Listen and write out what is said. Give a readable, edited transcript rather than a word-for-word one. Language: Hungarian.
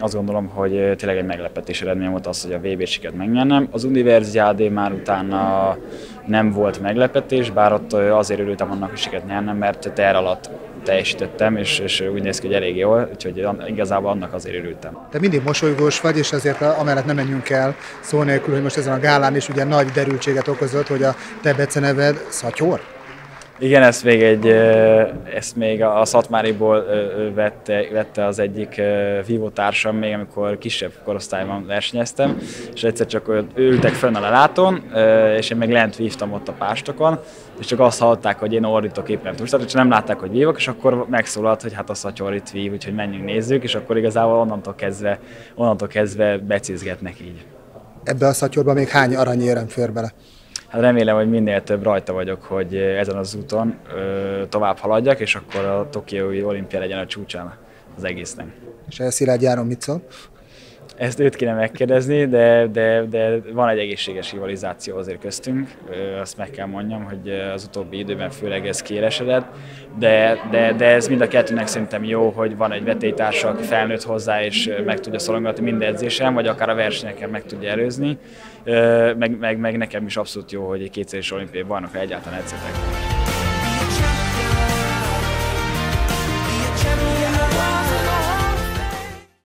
Azt gondolom, hogy tényleg egy meglepetés eredmény volt az, hogy a VB-t sikerült megnyernem. Az Universiádé már utána nem volt meglepetés, bár ott azért örültem annak, hogy sikerült nyernem, mert terv alatt teljesítettem, és úgy néz ki, hogy elég jól, úgyhogy igazából annak azért örültem. Te mindig mosolygós vagy, és azért amellett nem menjünk el szó nélkül, hogy most ezen a gálán is ugye nagy derültséget okozott, hogy a te beceneved Szatyor. Igen, ezt még a Szatmáriból vette az egyik vívótársam még, amikor kisebb korosztályban versenyeztem, és egyszer csak ültek fönn a lelátón, és én meg lent vívtam ott a pástokon, és csak azt hallották, hogy én ordítok éppen túlstat, és nem látták, hogy vívok, és akkor megszólalt, hogy hát a Szatyor itt vív, úgyhogy menjünk nézzük, és akkor igazából onnantól kezdve becézgetnek így. Ebbe a Szatyorba még hány aranyérem fér bele? Hát remélem, hogy minél több rajta vagyok, hogy ezen az úton tovább haladjak, és akkor a tokiói olimpia legyen a csúcsán az egésznek. És Szilágy Járon mit szól? Ezt őt kéne megkérdezni, de van egy egészséges rivalizáció azért köztünk, azt meg kell mondjam, hogy az utóbbi időben főleg ez kiélesedett, de ez mind a kettőnek szerintem jó, hogy van egy vetélytársa, aki felnőtt hozzá és meg tudja szorongatni minden edzésen, vagy akár a versenyeken meg tudja előzni, meg nekem is abszolút jó, hogy egy kétszeres olimpiai bajnokra egyáltalán edzetek.